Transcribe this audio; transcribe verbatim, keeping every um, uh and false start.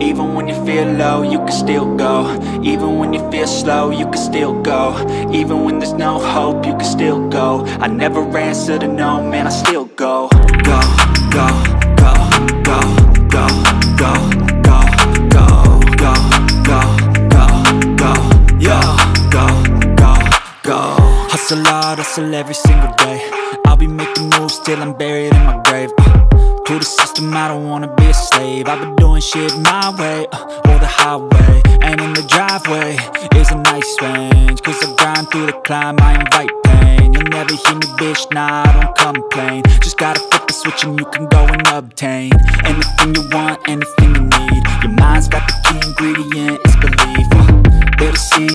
Even when you feel low, you can still go. Even when you feel slow, you can still go. Even when there's no hope, you can still go. I never answer to no, man, I still go. Go, go, go, go, go, go, go, go, go, go, go, go, yo, go, go, go. Hustle hard, hustle every single day. I'll be making moves till I'm buried in my grave. uh, To the system, I don't wanna be a slave. I've been doing shit my way, uh, or the highway. And in the driveway is a nice range, cause I grind through the climb, I invite pain. You'll never hear me, bitch, nah, I don't complain. Just gotta flip the switch and you can go and obtain anything you want, anything you need. Your mind's got the key ingredient, it's belief. uh, There to see